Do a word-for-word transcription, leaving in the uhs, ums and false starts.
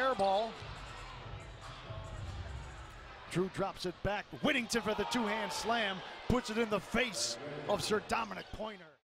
air ball. Drew drops it back. Whittington for the two-hand slam. Puts it in the face of Sir Dominic Pointer.